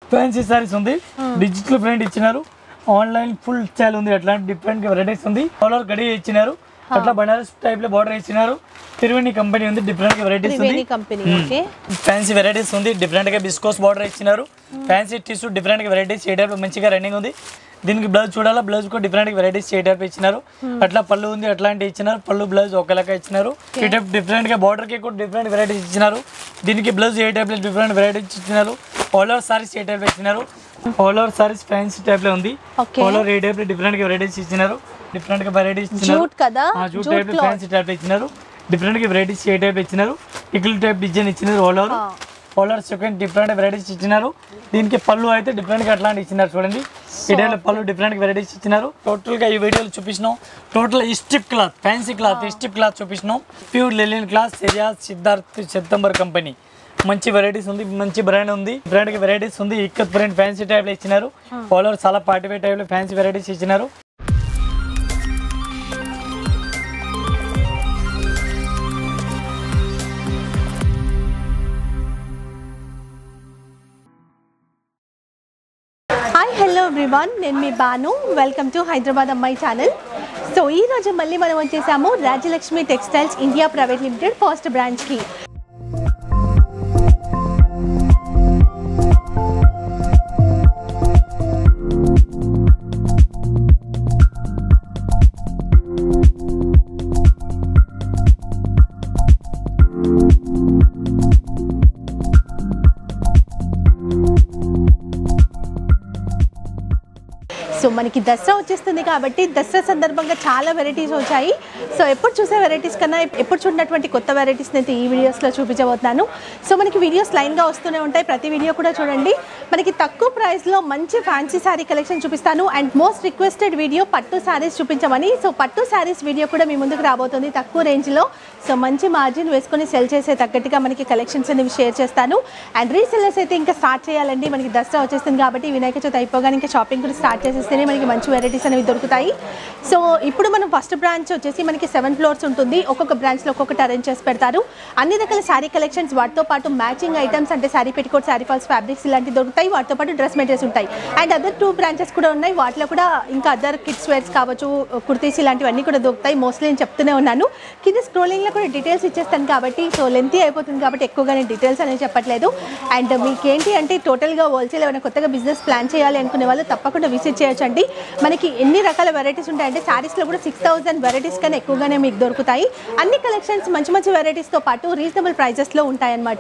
Fancy saris ఉంది, digital print ఇచ్చినారు, online full style ఉంది, అట్లాంటి డిఫరెంట్ వెరైటీస్ ఉంది. కలర్ గడి ఇచ్చినారు, అట్లా బనారస్ టైప్ లో బార్డర్ ఇచ్చినారు. త్రివేణి కంపెనీ ఉంది, డిఫరెంట్ వెరైటీస్ ఉంది. ఫ్యాన్సీ వెరైటీస్ ఉంది, డిఫరెంట్ గా బిస్కోస్ బార్డర్ ఇచ్చినారు. Fancy tissue different varieties A type మంచిగా రన్నింగ్ ఉంది. దీనికి బ్లౌజ్ చూడాలా, బ్లౌజ్ కూడా డిఫరెంట్ వెరైటీస్ ఏ టైప్ ఇచ్చినారు. అట్లా పళ్ళు ఉంది, అట్లాంటి ఇచ్చినారు. పళ్ళు బ్లౌజ్ ఒకేలాగా ఇచ్చినారు. ఈ టైప్ డిఫరెంట్ గా బార్డర్ కి కూడా డిఫరెంట్ వెరైటీస్ ఇచ్చినారు. దీనికి బ్లౌజ్ ఏ టైప్ లో డిఫరెంట్ వెరైటీస్ ఇచ్చినారు. All over saris A type ఇచ్చినారు. All over saris fancy type లో ఉంది. ఆల్ ఓవర్ ఏ టైప్ లో డిఫరెంట్ వెరైటీస్ ఇచ్చినారు. డిఫరెంట్ గా వెరైటీస్ ఇచ్చినారు. జూట్ టైప్ లో ఫ్యాన్సీ టైప్ ఇచ్చినారు. డిఫరెంట్ గా వెరైటీస్ ఏ టైప్ ఇచ్చినారు. ఇక్కిల్ టైప్ డిజైన్ ఇచ్చినారు. All over second different varieties ఇచ్చినారు. దీనికి పళ్ళు అయితే డిఫరెంట్ గా అట్లాంటి ఇచ్చినారు. చూడండి ఈ టైప్ పళ్ళు డిఫరెంట్ వెరైటీస్ ఇచ్చినారు. టోటల్ గా ఈ వీడియోలో చూపించినాం. Total strip cloth, fancy cloth, strip cloth చూపించినాం. ప్యూర్ లెలిన్ క్లాత్, సిరియాజ్ సిద్ధార్థ్ సెప్టెంబర్ కంపెనీ. మంచి వెరైటీస్ ఉంది, మంచి బ్రాండ్ ఉంది, బ్రాండ్ కి వెరైటీస్ ఉంది. ఇక్కత్ ప్రింట్ ఫ్యాన్సీ టైప్ లో ఇచ్చినారు. ఆల్ ఓవర్ చాలా పార్టీ వేర్ టైప్ లో ఫ్యాన్సీ వెరైటీస్ ఇచ్చినారు. హలో ఎవ్రీవన్, నేను మీ బాను. వెల్కమ్ టు హైదరాబాద్ అమ్మాయి ఛానల్. సో ఈ రోజు మళ్ళీ మనం వచ్చేసాము Rajyalakshmi textiles India private limited first బ్రాంచ్కి. సో మనకి దసరా వచ్చేస్తుంది కాబట్టి దసరా సందర్భంగా చాలా వెరైటీస్ వచ్చాయి. సో ఎప్పుడు చూసే వెరైటీస్ కన్నా ఎప్పుడు చూడనటువంటి కొత్త వెరైటీస్ని అయితే ఈ వీడియోస్లో చూపించబోతున్నాను. సో మనకి వీడియోస్ లైన్గా వస్తూనే ఉంటాయి, ప్రతి వీడియో కూడా చూడండి. మనకి తక్కువ ప్రైస్లో మంచి ఫ్యాన్సీ శారీ కలెక్షన్ చూపిస్తాను. అండ్ మోస్ట్ రిక్వెస్టెడ్ వీడియో పట్టు శారీస్ చూపించమని. సో పట్టు శారీస్ వీడియో కూడా మీ ముందుకు రాబోతుంది తక్కువ రేంజ్లో. సో మంచి మార్జిన్ వేసుకొని సెల్ చేసే తగ్గట్టుగా మనకి కలెక్షన్స్ అనేవి షేర్ చేస్తాను. అండ్ రీసెల్లర్స్ అయితే ఇంకా స్టార్ట్ చేయాలండి. మనకి దసరా వచ్చేస్తుంది కాబట్టి వినాయక చవితి అయిపోగానే ఇంకా షాపింగ్ కూడా స్టార్ట్ చేసేస్తేనే మనకి మంచి వెరైటీస్ అనేవి దొరుకుతాయి. సో ఇప్పుడు మనం ఫస్ట్ బ్రాంచ్ వచ్చేసి మనకి 7 ఫ్లోర్స్ ఉంటుంది. ఒక్కొక్క బ్రాంచ్లో ఒక్కొక్కటి అరేంజ్ చేసి పెడతారు. అన్ని రకాల శారీ కలెక్షన్స్, వాటితో పాటు మ్యాచింగ్ ఐటమ్స్ అంటే sari petticoat, sari falls, fabrics ఇలాంటివి దొరుకుతాయి. వాటితో పాటు డ్రెస్ మెటీరియల్స్ ఉంటాయి. అండ్ అదర్ 2 బ్రాంచెస్ కూడా ఉన్నాయి. వాటిలో కూడా ఇంకా అదర్ కిడ్స్ వేర్స్ కావచ్చు, కుర్తీస్ ఇలాంటివన్నీ కూడా దొరుకుతాయి. మోస్ట్లీ నేను చెప్తూనే ఉన్నాను. కింద స్క్రోలింగ్లో కూడా డీటెయిల్స్ ఇచ్చేస్తాను కాబట్టి సో లెంతీ అయిపోతుంది కాబట్టి ఎక్కువగా నేను డీటెయిల్స్ అనేది చెప్పట్లేదు. అండ్ మీకేంటి అంటే టోటల్గా హోల్సేల్ ఏమైనా కొత్తగా బిజినెస్ ప్లాన్ చేయాలి అనుకునే వాళ్ళు తప్పకుండా విజిట్ చేయొచ్చండి. మనకి ఎన్ని రకాల వెరైటీస్ ఉంటాయంటే శారీస్లో కూడా 6000 వెరైటీస్ కన్నా ఎక్కువగానే మీకు దొరుకుతాయి. అన్ని కలెక్షన్స్ మంచి మంచి వెరైటీస్తో పాటు రీజనబుల్ ప్రైజెస్లో ఉంటాయన్నమాట.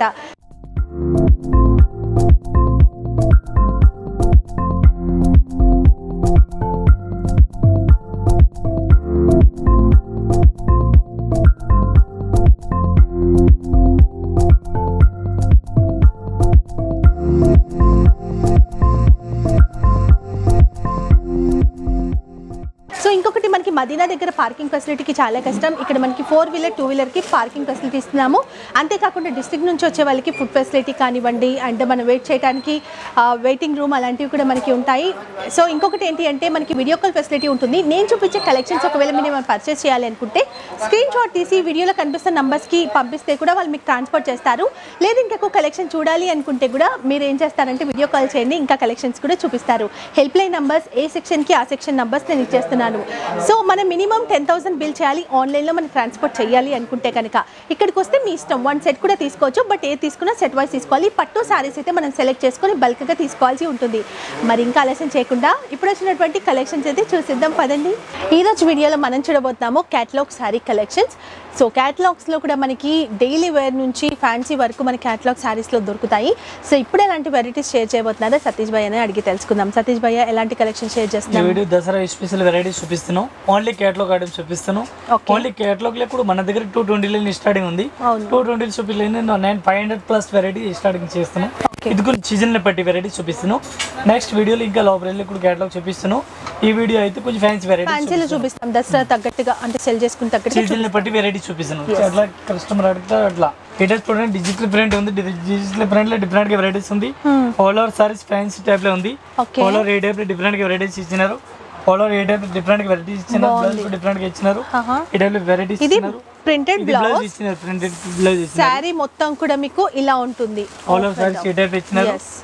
మదీనా దగ్గర పార్కింగ్ ఫెసిలిటీకి చాలా కష్టం. ఇక్కడ మనకి 4 వీలర్ 2 వీలర్కి పార్కింగ్ ఫెసిలిటీ ఇస్తున్నాము. అంతేకాకుండా డిస్ట్రిక్ట్ నుంచి వచ్చే వాళ్ళకి ఫుడ్ ఫెసిలిటీ కానివ్వండి, అండ్ మనం వెయిట్ చేయడానికి వెయిటింగ్ రూమ్ అలాంటివి కూడా మనకి ఉంటాయి. సో ఇంకొకటి ఏంటి అంటే మనకి వీడియో కాల్ ఫెసిలిటీ ఉంటుంది. నేను చూపించే కలెక్షన్స్ ఒకవేళ మీరు పర్చేస్ చేయాలి అనుకుంటే స్క్రీన్ షాట్ తీసి వీడియోలో కనిపిస్తున్న నంబర్స్కి పంపిస్తే కూడా వాళ్ళు మీకు ట్రాన్స్పోర్ట్ చేస్తారు. లేదు ఇంకెక్కువ కలెక్షన్ చూడాలి అనుకుంటే కూడా మీరు ఏం చేస్తారంటే వీడియో కాల్ చేయండి, ఇంకా కలెక్షన్స్ కూడా చూపిస్తారు. హెల్ప్ లైన్ నంబర్స్ ఏ సెక్షన్కి ఆ సెక్షన్ నంబర్స్ నేను ఇచ్చేస్తున్నాను. సో మనం మినిమం 10,000 బిల్ చేయాలి ఆన్లైన్లో మనం ట్రాన్స్పోర్ట్ చేయాలి అనుకుంటే కనుక. ఇక్కడికి వస్తే మీ ఇష్టం, 1 సెట్ కూడా తీసుకోవచ్చు. బట్ ఏ తీసుకున్నా సెట్ వైజ్ తీసుకోవాలి. పట్టు శారీస్ అయితే మనం సెలెక్ట్ చేసుకొని బల్క్గా తీసుకోవాల్సి ఉంటుంది. మరి ఇంకా ఆలస్యం చేయకుండా ఇప్పుడు వచ్చినటువంటి కలెక్షన్స్ అయితే చూసిద్దాం పదండి. ఈరోజు వీడియోలో మనం చూడబోతున్నాము క్యాటలాగ్ శారీ కలెక్షన్స్. సో క్యాటలాగ్స్లో కూడా మనకి డైలీ వేర్ నుంచి ఫ్యాన్సీ వరకు మన క్యాటలాగ్ శారీస్లో దొరుకుతాయి. సో ఇప్పుడు ఎలాంటి వెరైటీస్ షేర్ చేయబోతున్నారో సతీష్ భయ్య అని అడిగి తెలుసుకుందాం. సతీష్ భయ్య ఎలాంటి కలెక్షన్ షేర్ చేస్తున్నాం? దసరా స్పెషల్ వెరైటీస్ చూపిస్తున్నాం. ఓన్లీ క్యాటలాగ్ ఐటమ్స్ చూపిస్తున్నాం. ఓన్లీ క్యాటలాగ్ లో కూడా మన దగ్గర 220 స్టార్టింగ్ ఉంది. 220 చూపించలేదు, 500 ప్లస్ వెరైటీ స్టార్టింగ్ చేస్తున్నాం. ఇది కూడా సీజన్ పట్టి వెరైటీ చూపిస్తున్నాం. నెక్స్ట్ వీడియోలో ఇంకా లోపల కూడా క్యాటలాగ్ చూపిస్తున్నాం. ఈ వీడియో అయితే కొంచెం ఫ్యాన్సీ వెరైటీ చూపిస్తాం. దసరా తగ్గట్టుగా అంటే సెల్ చేసుకుని తగ్గట్టుగా సీజన్ పట్టి వెరైటీ చూపిస్తున్నాం. అట్లా కస్టమర్ అడిగితే అట్లా చూడండి. డిజిటల్ ప్రింట్ ఉంది. డిజిటల్ ప్రింట్ లో డిఫరెంట్ గా వెరైటీస్ ఉంది. All over saris fancy type లో ఉంది. ఆల్ ఓవర్ ఏ టైప్ లో డిఫరెంట్ గా వెరైటీస్ ఇచ్చినారు. All over A type different గా వెరైటీస్ ఇచ్చినారు. బ్లౌజ్ డిఫరెంట్ గా ఇచ్చినారు. ఈ టైప్ లో వెరైటీస్ ఇచ్చినారు. ప్రింటెడ్ బ్లౌజ్ ఇచ్చినారు. ప్రింటెడ్ బ్లౌజ్ శారీ మొత్తం కూడా మీకు ఇలా ఉంటుంది. All over saris A type ఇచ్చినారు.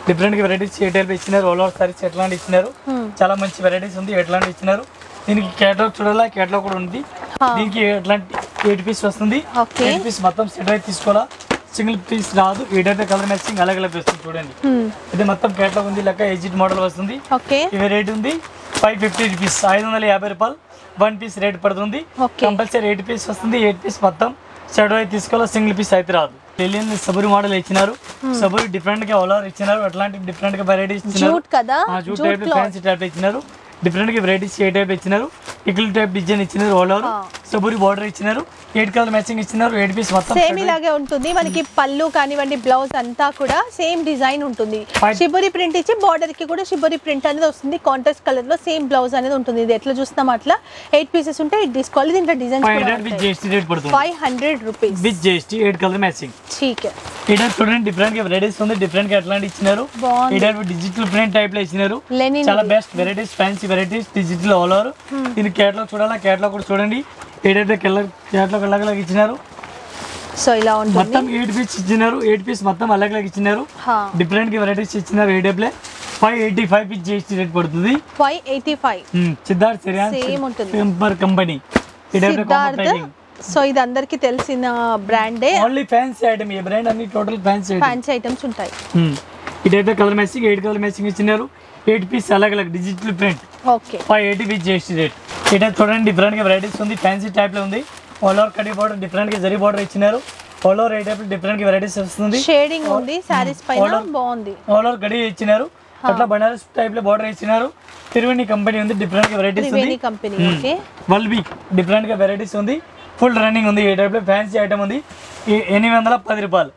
డిఫరెంట్ గా వెరైటీస్ ఏ టైప్ ఇచ్చినారు, ఆల్ ఓవర్ సారీస్ ఎట్లాంటి ఇచ్చినారు, చాలా మంచి వెరైటీస్ ఉంది ఎట్లాంటి ఇచ్చినారు. దీనికి కేటలాగ్ చూడాలా, కేటలాగ్ కూడా ఉంది. దీనికి ఎట్లాంటి 8 పీస్ వస్తుంది. 8 పీస్ మొత్తం సెట్ అయితే తీసుకోవాలా, సింగిల్ పీస్ రాదు. ఏదైతే కలర్ మ్యాచింగ్ అలాగే వస్తుంది చూడండి. ఇది మొత్తం కేటలాగ్ ఉంది, లెక్క ఎజిట్ మోడల్ వస్తుంది. ఇవి రేట్ ఉంది 550 రూపీస్, 550 రూపాయలు 1 పీస్ రేట్ పడుతుంది. కంపల్సరీ 8 పీస్ వస్తుంది. 8 పీస్ మొత్తం సెట్ అయితే తీసుకోవాలా, సింగిల్ పీస్ అయితే రాదు. లిలియన్ సబూరి మోడల్ ఇచ్చినారు, సబూరి డిఫరెంట్ గా ఆల్ ఓవర్ ఇచ్చినారు, అట్లాంటి డిఫరెంట్ గా వెరైటీస్ ఇచ్చినారు. జూట్ టైప్ ఫ్యాన్సీ టైప్ ఇచ్చినారు, డిఫరెంట్ గా వెరైటీస్ ఏ టైప్ ఇచ్చినారు, ఇకిల్ టైప్ డిజైన్ ఇచ్చినారు, ఆల్ ఓవర్ సబూరి బార్డర్ ఇచ్చినారు, 8 కలర్ మ్యాచింగ్ ఇచ్చినారు. 8 పీస్ మొత్తం సేమ్ ఇలాగే ఉంటుంది. మనకి పళ్ళు కానివ్వండి, బ్లౌజ్ అంతా కూడా సేమ్ డిజైన్ ఉంటుంది. షిబోరి ప్రింట్ ఇచ్చి బార్డర్ కి కూడా షిబోరి ప్రింట్ అనేది వస్తుంది. కాంట్రాస్ట్ కలర్ లో సేమ్ బ్లౌజ్ అనేది ఉంటుంది. ఇది ఎట్లా చూస్తాం అట్లా 8 పీసెస్ ఉంటాయి. 8 తీసుకోవాలి. దీంట్లో డిజైన్ 500 విత్ జీఎస్టీ రేట్ పడుతుంది. 500 rupees with GST 8 colour matching. ठीक है. ఇది చూడండి డిఫరెంట్ గా వెరైటీస్ ఉంది, డిఫరెంట్ గా అట్లాంటి ఇచ్చినారు. ఇది డిజిటల్ ప్రింట్ టైప్ లో ఇచ్చినారు, చాలా best varieties, fancy varieties, digital all over. దీని కేటలాగ్ చూడాలా, కేటలాగ్ కూడా చూడండి. ఏదైతే కలర్ కేటలాగ్ అలాగే ఇచ్చినారు. సో ఇలా ఉంటుంది. మొత్తం 8 పీస్ ఇచ్చినారు. 8 పీస్ మొత్తం అలాగే ఇచ్చినారు. డిఫరెంట్ గా వెరైటీస్ ఇచ్చినారు. ఏడబ్ల్యూ 585 పీస్ జీఎస్టీ రేట్ పడుతుంది. 585. సిద్ధార్థ్ సిరియాన్ సేమ్ ఉంటుంది. Temper company. సో ఇది అందరికి తెలిసిన బ్రాండే. Only fancy item. ఈ బ్రాండ్ అన్ని టోటల్ ఫ్యాన్సీ ఐటమ్స్ ఉంటాయి. ఇదైతే కలర్ మ్యాచింగ్ 8 కలర్ మ్యాచింగ్ ఇచ్చినారు. 8 పీస్ అలాగే digital print. Okay. 580 with GST rate. ఇదైతే చూడండి డిఫరెంట్ గా వెరైటీస్ ఉంది, ఫ్యాన్సీ టైప్ లో ఉంది. ఆల్ ఓవర్ కడి బార్డర్ డిఫరెంట్ గా జరీ బార్డర్ ఇచ్చినారు. All over A type different గా వెరైటీస్ వస్తుంది. షేడింగ్ ఉంది సారీస్ పైన, బాగుంది. ఆల్ ఓవర్ గడి ఇచ్చినారు, అట్లా బనారస్ టైప్ లో బార్డర్ ఇచ్చినారు. తిరువణి కంపెనీ ఉంది, డిఫరెంట్ గా వెరైటీస్ ఉంది. కంపెనీ. ఓకే. వల్బీ డిఫరెంట్ గా వెరైటీస్ ఉంది, ఫుల్ రన్నింగ్ ఉంది. ఏ టైప్ లో ఫ్యాన్సీ ఐటమ్ ఉంది. 810 రూపాయలు,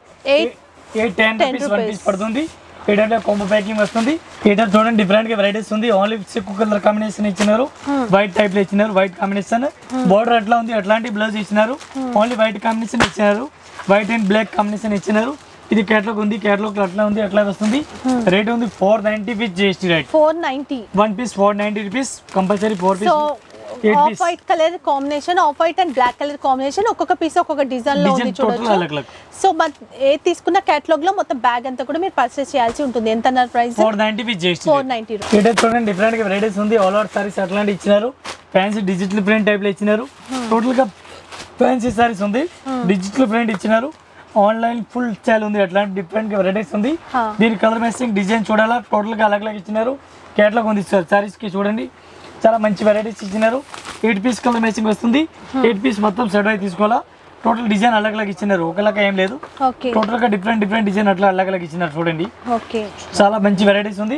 810 రూపీస్ 1 పీస్ పడుతుంది. ఏ టైప్ లో కాంబో ప్యాకింగ్ వస్తుంది. ఏ టైప్ చూడండి డిఫరెంట్ గా వెరైటీస్ ఉంది. ఓన్లీ సిక్కు కలర్ కాంబినేషన్ ఇచ్చినారు, వైట్ టైప్ లో ఇచ్చినారు, వైట్ కాంబినేషన్. బార్డర్ ఎట్లా ఉంది అట్లాంటి బ్లౌజ్ ఇచ్చినారు. ఓన్లీ వైట్ కాంబినేషన్ ఇచ్చినారు, వైట్ అండ్ బ్లాక్ కాంబినేషన్ ఇచ్చినారు. ఇది కేటలాగ్ ఉంది, కేటలాగ్ అట్లా ఉంది, అట్లా వస్తుంది. రేట్ ఉంది 490 with GST rate. 490 1 piece 490 rupees, compulsory 4 piece. Off white colour combination, off white and black colour combination, ఒక్కొక్క పీస్ ఒక్కొక్క డిజైన్ లో ఉంది చూడొచ్చు. సో ఏ తీసుకున్న కేటలాగ్ లో మొత్తం బ్యాగ్ అంతా కూడా మీరు పర్చేస్ చేయాల్సి ఉంటుంది. ఎంత అన్నారు ప్రైస్? 490 with GST. 490. ఇది చూడండి డిఫరెంట్ గా వెరైటీస్ ఉంది. ఆల్ ఓవర్ సారీస్ అట్లాంటి ఇచ్చినారు, ఫ్యాన్సీ డిజిటల్ ప్రింట్ టైప్ లో ఇచ్చినారు. టోటల్ గా ఫ్యాన్సీ సారీస్ ఉంది, డిజిటల్ ప్రింట్ ఇచ్చినారు. ఆన్లైన్ ఫుల్ స్టైల్ ఉంది, అట్లాంటి డిఫరెంట్ గా వెరైటీస్ ఉంది. దీని కలర్ మ్యాచింగ్ డిజైన్ చూడాలా, టోటల్ గా అలాగే ఇచ్చినారు. కేటలాగ్ ఉంది సారీస్ కి చూడండి, చాలా మంచి వెరైటీస్ ఇచ్చినారు. 8 పీస్ కలర్ మ్యాచింగ్ వస్తుంది. 8 పీస్ మొత్తం సెట్ అయి తీసుకోవాలా. టోటల్ డిజైన్ అలాగే ఇచ్చినారు, ఒకలాగా ఏం లేదు. టోటల్ గా డిఫరెంట్ డిజైన్ అట్లా అలాగే ఇచ్చినారు చూడండి. చాలా మంచి వెరైటీస్ ఉంది.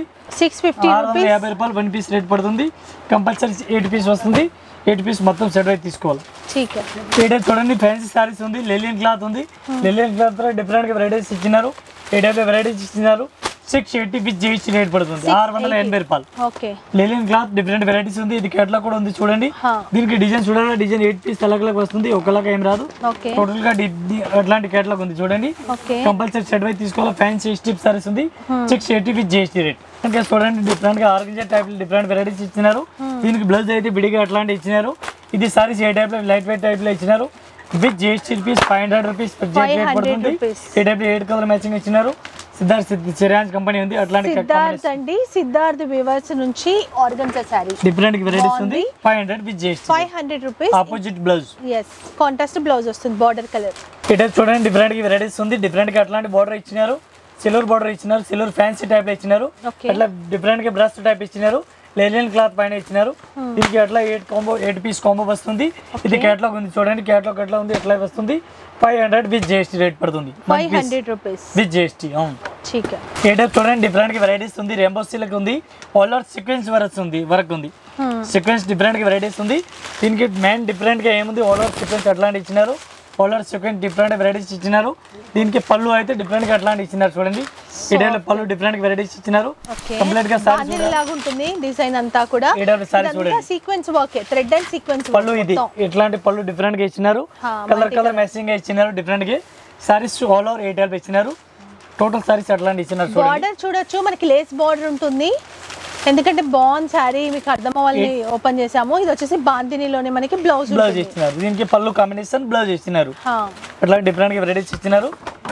650 రూపాయలు 1 పీస్ రేట్ పడుతుంది. కంపల్సరీ 8 పీస్ వస్తుంది. 8 పీస్ మొత్తం సెట్ అయితే తీసుకోవాలి. చూడండి ఫ్యాన్సీ సారీస్ ఉంది, లెలియన్ క్లాత్ ఉంది. లెలియన్ క్లాత్ లో డిఫరెంట్ గా వెరైటీస్ ఇచ్చినారు. 8 వెరైటీస్ ఇచ్చినారు. 680 విత్ జీఎస్టీ రేట్ పడుతుంది. 680 రూపాయలు. లెలియన్ క్లాత్ డిఫరెంట్ వెరైటీస్ ఉంది. ఇది కేటలాగ్ కూడా ఉంది చూడండి. దీనికి డిజైన్ చూడాలి, డిజైన్ 8 పీస్ అలాగే వస్తుంది, ఒకలాగా ఏం రాదు. టోటల్ గా అట్లాంటి కేటలాగ్ ఉంది చూడండి. కంపల్సరీ సెట్ అయితే తీసుకోవాలి. ఫ్యాన్సీ స్ట్రిప్ సారీస్ ఉంది, 680 విత్ జీఎస్టీ రేట్. ఇంకా చూడండి డిఫరెంట్ గా ఆర్గంజా టైప్ డిఫరెంట్ వెరైటీస్ ఇచ్చినారు. దీనికి బ్లౌజ్ అయితే విడిగా అట్లాంటి ఇచ్చినారు. ఇది సారీస్ ఏ టైప్ లో లైట్ వెయిట్ టైప్ లో ఇచ్చినారు. With GST rupees 500 rupees rate పడుతుంది. ఏ టైప్ 8 కలర్ మ్యాచింగ్ ఇచ్చినారు. సిద్ధార్థ్ సిరియాన్స్ కంపెనీ ఉంది, అట్లాంటి సిద్ధార్థ్ అండి. సిద్ధార్థ్ వీవర్స్ నుంచి ఆర్గంజా సారీ డిఫరెంట్ వెరైటీస్ ఉంది. 500 with GST. 500 rupees. Opposite blouse. yes contrast blouse వస్తుంది, బార్డర్ కలర్. ఇటే చూడండి డిఫరెంట్ వెరైటీస్ ఉంది. డిఫరెంట్ గా అట్లాంటి బార్డర్ ఇచ్చినారు, సిల్వర్ బార్డర్ ఇచ్చినారు, సిల్వర్ ఫ్యాన్సీ టైప్ లో ఇచ్చినారు. అట్లా డిఫరెంట్ గా బ్రష్ టైప్ ఇచ్చినారు. లెలియన్ క్లాత్ పైన ఇచ్చినారు. దీనికి అట్లా 8 పీస్ కాంబో వస్తుంది. ఇది కేటలాగ్ ఉంది చూడండి, కేటలాగ్ ఎట్లా ఉంది ఎట్లా వస్తుంది. 500 విత్ జీఎస్టీ రేట్ పడుతుంది. 500 రూపీస్ విత్ జీఎస్టీ. అవును. చూడండి డిఫరెంట్ గా వెరైటీస్ ఉంది. రెయిన్బో సిల్క్ ఉంది, ఆల్ ఓవర్ సీక్వెన్స్ వర్క్ ఉంది. సీక్వెన్స్ డిఫరెంట్ గా వెరైటీస్ ఉంది. దీనికి మెయిన్ డిఫరెంట్ గా ఏముంది, ఆల్ ఓవర్ సీక్వెన్స్ అట్లాంటి ఇచ్చినారు. All over sequence different varieties ఇచ్చినారు. దీనికి పళ్ళు అయితే డిఫరెంట్ గా అట్లాంటి ఇచ్చినారు చూడండి. ఇడేల పళ్ళు డిఫరెంట్ వెరైటీస్ ఇచ్చినారు. కంప్లీట్ గా సారీ లాగా ఉంటుంది డిజైన్ అంతా కూడా. ఇడేల సారీ చూడండి, sequence work, thread and sequence పళ్ళు. ఇది ఇట్లాంటి పళ్ళు డిఫరెంట్ గా ఇచ్చినారు. కలర్ మ్యాచింగ్ గా ఇచ్చినారు. డిఫరెంట్ గా సారీస్ ఆల్ ఓవర్ 8 ఇచ్చినారు. టోటల్ సారీస్ అట్లాంటి ఇచ్చినారు. బార్డర్ చూడొచ్చు, మనకి లేస్ బార్డర్ ఉంటుంది. ఎందుకంటే బాన్ సారీ మీకు అర్థం అవ్వాలని ఓపెన్ చేసాము. ఇది వచ్చేసి బాందినిలోనే మనకి బ్లౌజ్ ఇచ్చినారు. దీనికి పళ్ళు కాంబినేషన్ బ్లౌజ్ ఇచ్చినారు. అట్లా డిఫరెంట్ గా వెరైటీస్ ఇచ్చినారు.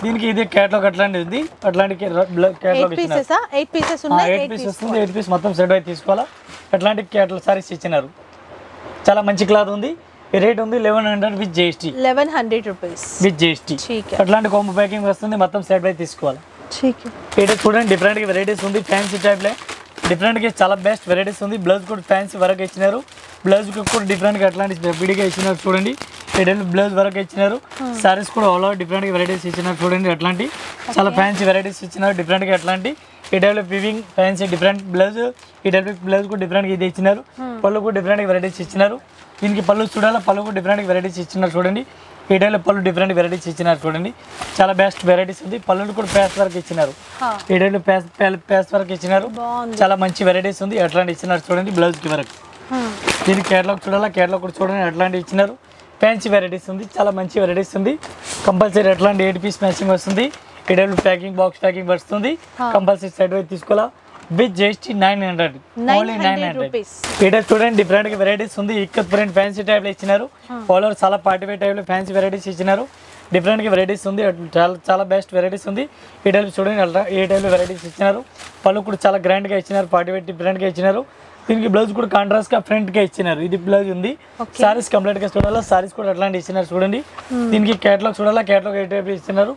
దీనికి ఇది కేటలాగ్ అట్లాంటిది ఉంది, అట్లాంటి కేటలాగ్ ఇచ్చినారు. 8 పీసెస్ ఉన్నాయి. 8 పీస్ వస్తుంది, 8 పీస్ మొత్తం సెట్ అయితే తీసుకోవాలా. అట్లాంటి కేటలాగ్ సారీస్ ఇచ్చినారు. చాలా మంచి క్లాత్ ఉంది. ఈ రేట్ ఉంది 1100 with GST. 1100 rupees with GST. అట్లాంటి కాంబో ప్యాకింగ్ వస్తుంది, మొత్తం సెట్ అయితే తీసుకోవాలి. ఇది చూడండి డిఫరెంట్ వెరైటీస్ ఉంది, ఫ్యాన్సీ టైప్లో డిఫరెంట్గా చాలా బెస్ట్ వెరైటీస్ ఉంది. బ్లౌజ్ కూడా ఫ్యాన్సీ వరకు ఇచ్చినారు, బ్లౌజ్ కూడా డిఫరెంట్గా అట్లాంటి విడిగా ఇచ్చినారు. చూడండి ఏడేళ్ళు బ్లౌజ్ వరకు ఇచ్చినారు. సారీస్ కూడా ఆల్ ఓవర్ డిఫరెంట్గా వెరైటీస్ ఇచ్చినారు. చూడండి అట్లాంటి చాలా ఫ్యాన్సీ వెరైటీస్ ఇచ్చినారు డిఫరెంట్గా. అట్లాంటి ఈ టైప్లో వివింగ్ ఫ్యాన్సీ డిఫరెంట్ బ్లౌజ్, ఈ టైప్ బ్లౌజ్ కూడా డిఫరెంట్గా ఇది ఇచ్చినారు. పళ్ళు కూడా డిఫరెంట్గా వెరైటీస్ ఇచ్చినారు. దీనికి పళ్ళు చూడాలా, పళ్ళు కూడా డిఫరెంట్గా వెరైటీస్ ఇచ్చినారు. చూడండి ఈ టైప్లో పళ్ళు డిఫరెంట్ వెరైటీస్ ఇచ్చినారు. చూడండి చాలా బెస్ట్ వెరైటీస్ ఉంది. పళ్ళు కూడా ప్యాస్ వరకు ఇచ్చినారు. ఈ టైప్లో ప్యాస్ వరకు ఇచ్చినారు. చాలా మంచి వెరైటీస్ ఉంది, అట్లాంటి ఇచ్చినారు. చూడండి బ్లౌజ్కి వరకు. దీనికి కేటలాగ్ చూడాలా, కేటలాగ్ కూడా చూడండి అట్లాంటి ఇచ్చినారు. ఫ్యాన్సీ వెరైటీస్ ఉంది, చాలా మంచి వెరైటీస్ ఉంది. కంపల్సరీ అట్లాంటి 8 పీస్ మ్యాచింగ్ వస్తుంది. ఈ టైప్లో ప్యాకింగ్ బాక్స్ ప్యాకింగ్ వస్తుంది. కంపల్సరీ సెట్ అయితే తీసుకోవాలా. With GST 900, only 900. ఇక్కడ చూడండి డిఫరెంట్ వెరైటీస్ ఉంది. ఇక్కత్ ప్రింట్ ఫ్యాన్సీ టైప్లో ఇచ్చినారు. ఆల్ ఓవర్ చాలా పార్టీ వేర్ టైప్లో ఫ్యాన్సీ వెరైటీస్ ఇచ్చినారు. డిఫరెంట్గా వెరైటీస్ ఉంది, చాలా చాలా బెస్ట్ వెరైటీస్ ఉంది. ఈ టైప్ చూడండి ఏ టైప్లో వెరైటీస్ ఇచ్చినారు. పళ్ళు కూడా చాలా గ్రాండ్గా ఇచ్చినారు, పార్టీ వేర్ డిఫరెంట్గా ఇచ్చినారు. దీనికి బ్లౌజ్ కూడా కాంట్రాస్ట్గా ఫ్రంట్గా ఇచ్చినారు. ఇది బ్లౌజ్ ఉంది. సారీస్ కంప్లీట్గా చూడాలా, సారీస్ కూడా అట్లాంటి ఇచ్చినారు. చూడండి దీనికి కేటలాగ్ చూడాలా, కేటలాగ్ ఏ టైప్ ఇచ్చినారు.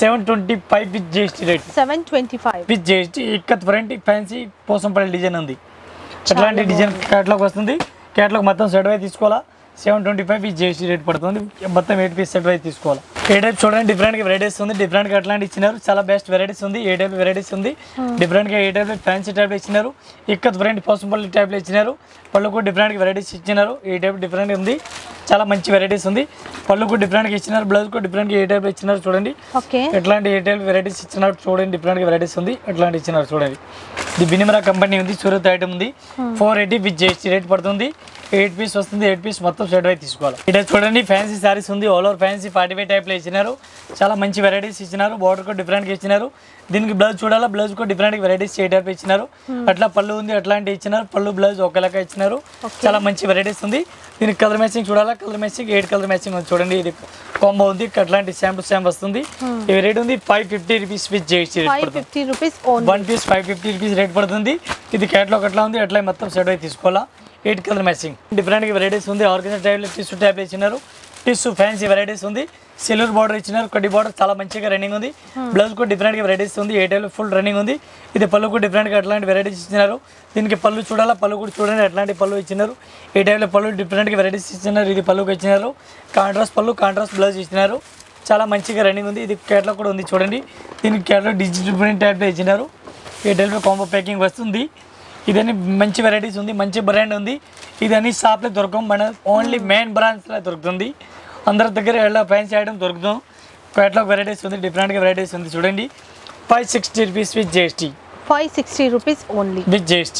725 విత్ GST రేట్. 725 with GST. Ikat front fancy Pochampally design ఉంది. అట్లాంటి డిజైన్ కేటలాగ్ వస్తుంది. కేటలాగ్ మొత్తం సెట్ అయితే తీసుకోవాలా. 725 విత్ GST రేట్ పడుతుంది. మొత్తం 8 పీస్ సెట్ అయితే తీసుకోవాలి. ఏ టైప్ చూడండి డిఫరెంట్గా వెరైటీస్ ఉంది, డిఫరెంట్గా అట్లాంటి ఇచ్చినారు. చాలా బెస్ట్ వెరైటీస్ ఉంది. ఏ టైప్ వెరైటీస్ ఉంది డిఫరెంట్గా, ఏ టైప్ ఫ్యాన్సీ టైప్లో ఇచ్చినారు. ఇక్కత్ ఫ్రంట్ పోసంపల్లి టైప్లో ఇచ్చినారు. పళ్ళు కూడా డిఫరెంట్గా వెరైటీస్ ఇచ్చినారు. ఈ టైప్ డిఫరెంట్ ఉంది, చాలా మంచి వెరైటీస్ ఉంది. పళ్ళు కూడా డిఫరెంట్గా ఇచ్చినారు, బ్లౌజ్ కూడా డిఫరెంట్గా ఏ టైప్లో ఇచ్చినారు. చూడండి ఎట్లాంటి ఏ టైప్ వెరైటీస్ ఇచ్చినారు. చూడండి డిఫరెంట్గా వెరైటీస్ ఉంది, అట్లాంటి ఇచ్చినారు. చూడండి ఇది బినిమరా కంపెనీ ఉంది, సూరత్ ఐటమ్ ఉంది. 480 విత్ GST రేట్ పడుతుంది. 8 పీస్ వస్తుంది, 8 పీస్ మొత్తం సెట్ అయితే తీసుకోవాలి. ఇక్కడ చూడండి ఫ్యాన్సీ సారీస్ ఉంది, all over fancy party wear టైప్లో ఇచ్చినారు. చాలా మంచి వెరైటీస్ ఇచ్చినారు. బార్డర్ కూడా డిఫరెంట్గా ఇచ్చినారు. దీనికి బ్లౌజ్ చూడాలా, బ్లౌజ్ కూడా డిఫరెంట్ వెరైటీస్ ఏ టైప్ ఇచ్చినారు. అట్లా పళ్ళు ఉంది, అట్లాంటి ఇచ్చినారు. పళ్ళు బ్లౌజ్ ఒకేలాగా ఇచ్చినారు. చాలా మంచి వెరైటీస్ ఉంది. దీనికి కలర్ మ్యాచింగ్ చూడాలా, కలర్ మ్యాచింగ్ 8 కలర్ మ్యాచింగ్ ఉంది. చూడండి ఇది కాంబో ఉంది, అట్లాంటి సేమ్ టు సేమ్ వస్తుంది. ఈ రేట్ ఉంది 550 రూపీస్ విత్ GST రేట్ పడుతుంది. 1 పీస్ 550 రూపీస్ రేట్ పడుతుంది. ఇది కేటలాగ్ అట్లా ఉంది, అట్లా మొత్తం సెట్ అయితే తీసుకోవాలా. 8 కలర్ మ్యాచింగ్ డిఫరెంట్గా వెరైటీస్ ఉంది. ఆర్గనైజ్ టైప్లో టిష్యూ టైప్లో ఇచ్చినారు. టిష్యూ ఫ్యాన్సీ వెరైటీస్ ఉంది. సిల్వర్ బార్డర్ ఇచ్చినారు, కడ్డీ బార్డర్ చాలా మంచిగా రన్నింగ్ ఉంది. బ్లౌజ్ కూడా డిఫరెంట్గా వెరైటీస్ ఉంది. ఏ టైప్లో ఫుల్ రన్నింగ్ ఉంది. ఇది పళ్ళు కూడా డిఫరెంట్గా అట్లాంటి వెరైటీస్ ఇచ్చినారు. దీనికి పళ్ళు చూడాలా, పళ్ళు కూడా చూడండి అట్లాంటి పళ్ళు ఇచ్చినారు. ఏ టైప్లో పళ్ళు డిఫరెంట్గా వెరైటీస్ ఇచ్చినారు. ఇది పళ్ళుకి ఇచ్చినారు. కాంట్రాస్ట్ పళ్ళు, కాంట్రాస్ట్ బ్లౌజ్ ఇచ్చినారు. చాలా మంచిగా రన్నింగ్ ఉంది. ఇది కేటలాగ్ కూడా ఉంది. చూడండి దీనికి కేటలాగ్ డిజిటల్ ప్రింట్ టైప్లో ఇచ్చినారు. ఏ టైప్లో కాంబో ప్యాకింగ్ వస్తుంది. ఇదని మంచి వెరైటీస్ ఉంది, మంచి బ్రాండ్ ఉంది. ఇదని షాప్లో దొరకం, మన ఓన్లీ మెయిన్ బ్రాంచ్లో దొరుకుతుంది. అందరి దగ్గర ఎలా ఫ్యాన్సీ ఐటమ్ దొరుకుతాం. కేటలాగ్ వెరైటీస్ ఉంది, డిఫరెంట్గా వెరైటీస్ ఉంది. చూడండి 560 rupees with GST. 560 rupees only with GST.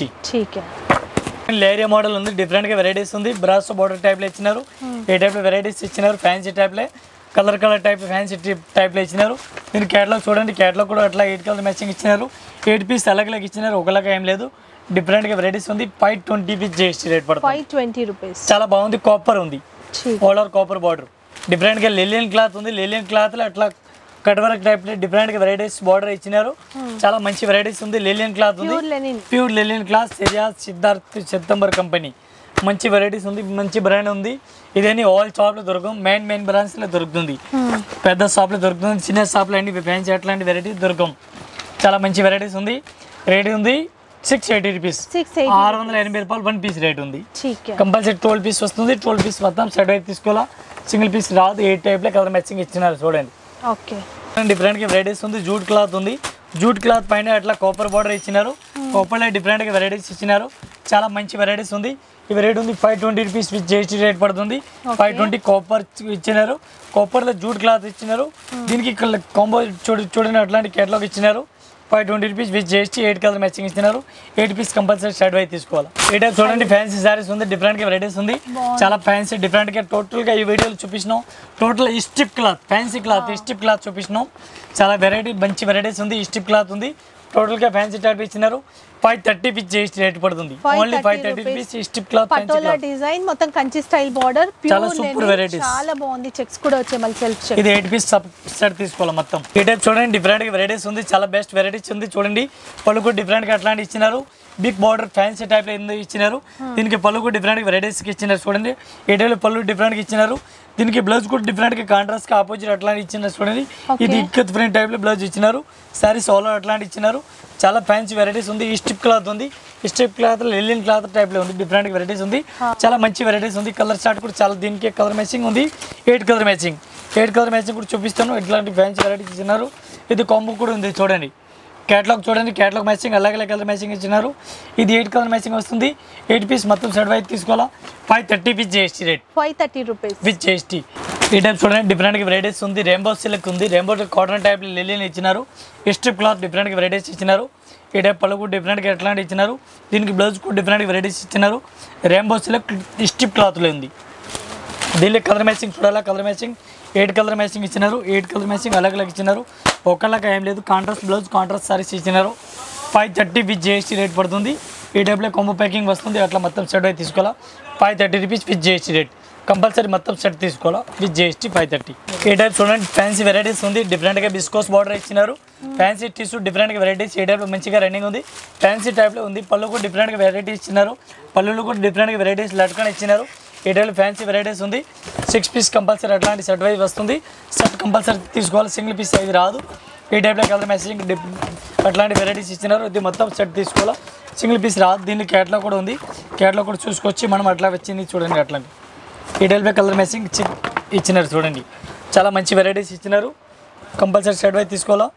లేరియా మోడల్ ఉంది, డిఫరెంట్గా వెరైటీస్ ఉంది. బ్రాస్ బార్డర్ టైప్లో ఇచ్చినారు. ఏ టైప్లో వెరైటీస్ ఇచ్చినారు. ఫ్యాన్సీ టైప్లో కలర్ టైప్ ఫ్యాన్సీ టైప్లో ఇచ్చినారు. దీని కేటలాగ్ చూడండి, కేటలాగ్ కూడా అట్లా 8 కలర్ మ్యాచింగ్ ఇచ్చినారు. 8 పీస్ అలాగే ఇచ్చినారు, ఒకలాగా ఏం లేదు. డిఫరెంట్గా వెరైటీస్ ఉంది. 520 విత్ GST రేట్ పడుతుంది. 520 రూపీస్. చాలా బాగుంది. కాపర్ ఉంది, ఆల్ ఓవర్ కాపర్ బార్డర్. డిఫరెంట్గా లెలియన్ క్లాత్ ఉంది. లెలియన్ క్లాత్లో అట్లా కట్ వర్క్ టైప్లో డిఫరెంట్గా వెరైటీస్ బార్డర్ ఇచ్చినారు. చాలా మంచి వెరైటీస్ ఉంది. లెలియన్ క్లాత్ ఉంది, ప్యూర్ లెలియన్ క్లాత్. సిద్ధార్థ్ సితంబర్ కంపెనీ మంచి వెరైటీస్ ఉంది, మంచి బ్రాండ్ ఉంది. ఇదని ఆల్ షాప్లో దొరకం, మెయిన్ బ్రాంచ్లో దొరుకుతుంది. పెద్ద షాప్లో దొరుకుతుంది, చిన్న షాప్లో అన్ని ఫ్యాన్సీ అట్లాంటి వెరైటీస్ దొరకం. చాలా మంచి వెరైటీస్ ఉంది. రేట్ ఉంది 680 రూపీస్. 680 రూపాయలు 1 పీస్ రేట్ ఉంది. కంపల్సరీ 12 పీస్ వస్తుంది. 12 పీస్ మొత్తం సెట్ అయితే తీసుకోవాలా. సింగిల్ పీస్ రాదు. 8 టైప్లో కలర్ మ్యాచింగ్ ఇచ్చినారు. చూడండి డిఫరెంట్గా వెరైటీస్ ఉంది. జూట్ క్లాత్ ఉంది. జూట్ క్లాత్ పైన అట్లా కాపర్ బార్డర్ ఇచ్చినారు. కాపర్లో డిఫరెంట్గా వెరైటీస్ ఇచ్చినారు. చాలా మంచి వెరైటీస్ ఉంది. ఇవి రేట్ ఉంది 520 రూపీస్ విత్ GST రేట్ పడుతుంది. 520 కాపర్ ఇచ్చినారు. కాపర్లో జూట్ క్లాత్ ఇచ్చినారు. దీనికి కాంబో చూడండి అట్లాంటి కేటలాగ్ ఇచ్చినారు. 520 rupees with GST 8 colour matching ఇచ్చినారు. 8 పీస్ కంపల్సరీ షర్ట్ అయితే తీసుకోవాలి. ఈ టైప్ చూడండి ఫ్యాన్సీ సారీస్ ఉంది, డిఫరెంట్గా వెరైటీస్ ఉంది. చాలా ఫ్యాన్సీ డిఫరెంట్గా టోటల్గా ఈ వీడియోలో చూపించినాం. Total stiff cloth fancy cloth stiff cloth చూపించినాం. చాలా వెరైటీ మంచి వెరైటీస్ ఉంది. స్టిప్ క్లాత్ ఉంది. టోటల్ గా ఫ్యాన్సీ టైప్ ఇచ్చినారు 530 పీస్ GST రేట్ పడుతుంది only 530 rupees stiff cloth patola design మొత్తం కంచి స్టైల్ బార్డర్ చాలా సూపర్ వెరైటీస్ చాలా బాగుంది చెక్స్ కూడా వచ్చే మళ్ళీ సెల్ఫ్ చెక్ ఇది 8 పీస్ సెట్ తీసుకోవాలి మొత్తం ఈ టైప్ చూడండి డిఫరెంట్ గా వెరైటీస్ ఉంది చాలా బెస్ట్ వెరైటీస్ ఉంది చూడండి పళ్ళు కూడా డిఫరెంట్ గా అట్లాంటి ఇచ్చినారు బిగ్ బార్డర్ ఫ్యాన్సీ టైప్ లో ఇచ్చినారు దీనికి పళ్ళు కూడా డిఫరెంట్ గా వెరైటీస్ ఇచ్చినారు చూడండి ఈ టైప్ పళ్ళు డిఫరెంట్ గా ఇచ్చినారు దీనికి బ్లౌజ్ కూడా డిఫరెంట్ గా కాంట్రాస్ట్ గా ఆపోజిట్ అట్లాంటి ఇచ్చినారు చూడండి ఇది ఇక్కత్ ప్రింట్ టైప్ లో బ్లౌజ్ ఇచ్చినారు సారీస్ ఆల్ అట్లాంటి ఇచ్చినారు చాలా ఫ్యాన్సీ వెరైటీస్ ఉంది ఈ స్టిప్ క్లాత్ ఉంది ఈ stiff cloth linen cloth type లో ఉంది డిఫరెంట్ వెరైటీస్ ఉంది చాలా మంచి వెరైటీస్ ఉంది కలర్ చార్ట్ కూడా చాలా దీనికి కలర్ మ్యాచింగ్ ఉంది 8 కలర్ మ్యాచింగ్ కూడా చూపిస్తాను ఇట్లాంటి ఫ్యాన్సీ వెరైటీస్ ఇచ్చినారు ఇది కాంబో కూడా ఉంది చూడండి కేటలాగ్ చూడండి కేటలాగ్ మ్యాచింగ్ అలాగే కలర్ మ్యాచింగ్ ఇచ్చినారు ఇది 8 కలర్ మ్యాచింగ్ వస్తుంది 8 పీస్ మొత్తం సెట్ వైజ్ తీసుకోవాలా 530 piece GST rate 530 rupees with GST ఈ టైప్ చూడండి డిఫరెంట్ వెరైటీస్ ఉంది రెయిన్బో సిల్క్ ఉంది రెయిన్బో కాటన్ టైప్ లెలిన్ ఇచ్చినారు స్ట్రిప్ క్లాత్ డిఫరెంట్ వెరైటీస్ ఇచ్చినారు ఈ టైప్ పళ్ళు కూడా డిఫరెంట్ గా ఎట్లాంటి ఇచ్చినారు దీనికి బ్లౌజ్ కూడా డిఫరెంట్ వెరైటీస్ ఇచ్చినారు రెయిన్బో సిల్క్ స్ట్రిప్ క్లాత్ లో ఉంది దీనికి కలర్ మ్యాచింగ్ చూడాలా కలర్ మ్యాచింగ్ 8 కలర్ మ్యాచింగ్ ఇచ్చినారు 8 కలర్ మ్యాచింగ్ అలాగే ఇచ్చినారు ఒకలాగా ఏం లేదు కాంట్రాస్ట్ బ్లౌజ్ కాంట్రాస్ట్ సారీస్ ఇచ్చినారు 530 విత్ GST రేట్ పడుతుంది ఈ టైప్లో కాంబో ప్యాకింగ్ వస్తుంది అట్లా మొత్తం సెట్ అయితే తీసుకోవాలా 530 rupees with GST rate compulsory మొత్తం సెట్ తీసుకోవాలా విత్ GST 530 ఈ టైప్ చూడండి ఫ్యాన్సీ వెరైటీస్ ఉంది డిఫరెంట్గా బిస్కోస్ బార్డర్ ఇచ్చినారు ఫ్యాన్సీ టిష్యూ డిఫరెంట్గా వెరైటీస్ ఈ టైప్లో మంచిగా రన్నింగ్ ఉంది ఫ్యాన్సీ టైప్లో ఉంది పళ్ళు కూడా డిఫరెంట్గా వెరైటీస్ ఇచ్చినారు పళ్ళులు కూడా డిఫరెంట్గా వెరైటీస్ లట్కన్ ఇచ్చినారు ఈ టైప్లో ఫ్యాన్సీ వెరైటీస్ ఉంది 6 పీస్ కంపల్సరీ అట్లాంటి సెట్ వైజ్ వస్తుంది సెట్ కంపల్సరీ తీసుకోవాలి సింగిల్ పీస్ ఇది రాదు ఈ టైప్లో కలర్ మ్యాచింగ్ అట్లాంటి వెరైటీస్ ఇచ్చినారు ఇది మొత్తం సెట్ తీసుకోవాలా సింగిల్ పీస్ రాదు దీన్ని క్యాట్లాగ్ కూడా ఉంది క్యాట్లాగ్ కూడా చూసుకొచ్చి మనం అట్లా వచ్చింది చూడండి అట్లాంటి ఈ టైప్లో కలర్ మ్యాచింగ్ ఇచ్చినారు చూడండి చాలా మంచి వెరైటీస్ ఇచ్చినారు కంపల్సరీ సెట్ వైజ్ తీసుకోవాలా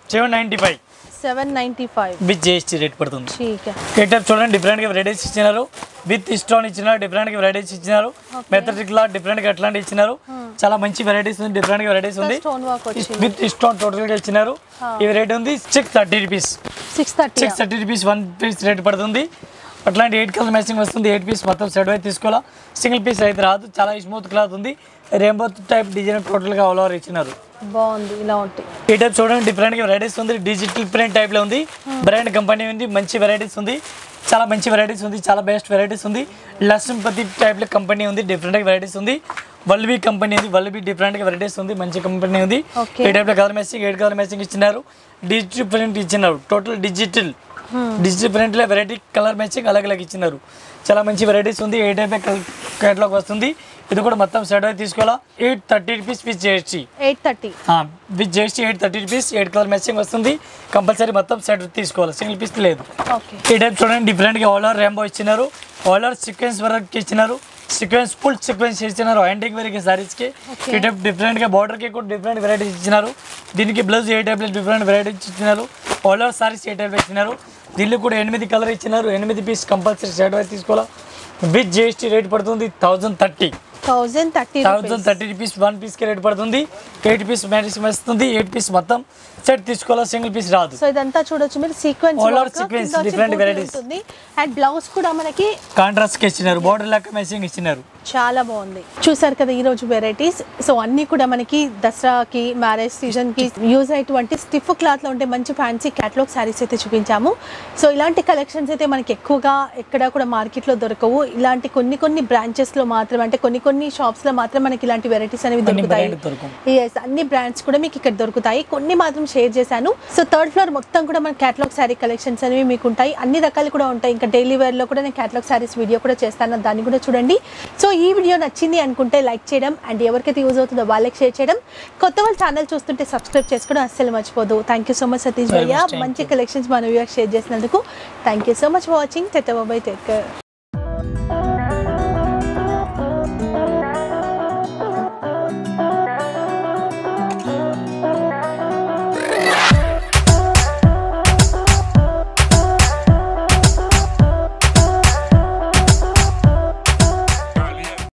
795 విత్ GST రేట్ పడుతుంది ఈ టైప్ చూడండి డిఫరెంట్గా వెరైటీస్ ఇచ్చినారు విత్ స్టోన్ ఇచ్చినారు డిఫరెంట్గా వెరైటీస్ ఇచ్చినారు మెథడిక్ లా డిఫరెంట్గా అట్లాంటి ఇచ్చినారు చాలా మంచి వెరైటీస్ ఉంది డిఫరెంట్గా వెరైటీస్ ఉంది విత్ స్టోన్ టోటల్గా ఇచ్చినారు ఈ రేట్ ఉంది 630 రూపీస్ 630 రూపీస్ 1 పీస్ రేట్ పడుతుంది అట్లాంటి 8 కలర్ మ్యాచింగ్ వస్తుంది 8 పీస్ మొత్తం సెట్ వైజ్ తీసుకోవాలా సింగిల్ పీస్ అయితే రాదు చాలా స్మూత్ క్లాత్ ఉంది రెయిన్బో టైప్ డిజైన్ టోటల్గా ఆల్ ఓవర్ ఇచ్చినారు బాగుంది ఇలా ఉంటాయి ఈ టైప్ చూడండి డిఫరెంట్గా వెరైటీస్ ఉంది డిజిటల్ ప్రింట్ టైప్లో ఉంది బ్రాండ్ కంపెనీ ఉంది మంచి వెరైటీస్ ఉంది చాలా మంచి వెరైటీస్ ఉంది చాలా బెస్ట్ వెరైటీస్ ఉంది లక్ష్మీపతి టైప్లో కంపెనీ ఉంది డిఫరెంట్గా వెరైటీస్ ఉంది వల్బీ కంపెనీ ఉంది వల్బీ డిఫరెంట్గా వెరైటీస్ ఉంది మంచి కంపెనీ ఉంది ఈ టైప్లో కలర్ మ్యాచింగ్ 8 కలర్ మ్యాచింగ్ ఇచ్చినారు డిజిటల్ ప్రింట్ ఇచ్చినారు టోటల్ డిజిటల్ ప్రింట్లో వెరైటీ కలర్ మ్యాచింగ్ అలాగే ఇచ్చినారు చాలా మంచి వెరైటీస్ ఉంది ఏ టైప్ కేటలాగ్ వస్తుంది ఇది కూడా మొత్తం సెట్ అయితే తీసుకోవాలా 830 rupees with GST 830 with GST 830 rupees 8 colour matching వస్తుంది కంపల్సరీ మొత్తం సెట్ తీసుకోవాలి సింగిల్ పీస్ లేదు ఈ టైప్ చూడండి డిఫరెంట్గా ఆల్ ఓవర్ రెయిన్బో ఇచ్చినారు ఆల్ ఓవర్ సీక్వెన్స్ వర్క్ ఇచ్చినారు సీక్వెన్స్ ఫుల్ సీక్వెన్స్ ఇచ్చినారు హ్యాండింగ్ వరకు సారీస్కి ఈ టైప్ డిఫరెంట్గా బార్డర్కి కూడా డిఫరెంట్ వెరైటీస్ ఇచ్చినారు దీనికి బ్లౌజ్ ఏ టైప్లో డిఫరెంట్ వెరైటీస్ ఇచ్చినారు ఆల్ ఓవర్ సారీస్ ఏ టైప్లో ఇచ్చినారు దీనిలో కూడా 8 కలర్ ఇచ్చినారు 8 పీస్ కంపల్సరీ సెట్ అయితే తీసుకోవాలా విత్ GST రేట్ పడుతుంది 1030 రూపీస్ 1 పీస్ కి రేట్ పడుతుంది 8 పీస్ మ్యాచింగ్ వస్తుంది 8 పీస్ మొత్తం సెట్ తీసుకోవాలా సింగిల్ పీస్ రాదు సో ఇదంతా చూడొచ్చు మీరు సీక్వెన్స్ సీక్వెన్స్ డిఫరెంట్ వెరైటీస్ ఉంటుంది అండ్ బ్లౌజ్ కూడా మనకి కాంట్రాస్ట్ కి ఇచ్చినారు బోర్డర్ లాగా మ్యాచింగ్ ఇచ్చినారు చాలా బాగుంది చూసారు కదా ఈ రోజు వెరైటీస్ సో అన్ని కూడా మనకి దసరాకి మ్యారేజ్ సీజన్ కి యూజ్ అయ్యేటువంటి స్టిఫ్ క్లాత్ లో ఉంటే మంచి ఫ్యాన్సీ క్యాటలాగ్ సారీస్ అయితే చూపించాము సో ఇలాంటి కలెక్షన్స్ అయితే మనకి ఎక్కువగా ఎక్కడ కూడా మార్కెట్ లో దొరకవు ఇలాంటి కొన్ని బ్రాంచెస్ లో మాత్రమే అంటే కొన్ని షాప్స్ లో మాత్రం మనకి ఇలాంటి వెరైటీస్ అనేవి దొరుకుతాయి అన్ని బ్రాండ్స్ కూడా మీకు ఇక్కడ దొరుకుతాయి కొన్ని మాత్రం షేర్ చేశాను సో 3rd ఫ్లోర్ మొత్తం కూడా మన క్యాటలాగ్ సారీ కలెక్షన్స్ అనేవి మీకు ఉంటాయి అన్ని రకాలు కూడా ఉంటాయి ఇంకా డైలీ వేర్ లో కూడా నేను క్యాటలాగ్ సారీస్ వీడియో కూడా చేస్తాను దాన్ని కూడా చూడండి సో ఈ వీడియో నచ్చింది అనుకుంటే లైక్ చేయడం అండ్ ఎవరికైతే యూజ్ అవుతుందో వాళ్ళకి షేర్ చేయడం కొత్త వాళ్ళు ఛానల్ చూస్తుంటే సబ్స్క్రైబ్ చేసుకోవడం అస్సలు మర్చిపోదు thank you so much Satish భయ్య మంచి కలెక్షన్స్ మన వ్యూవర్స్ షేర్ చేసినందుకు thank you so much for watching take care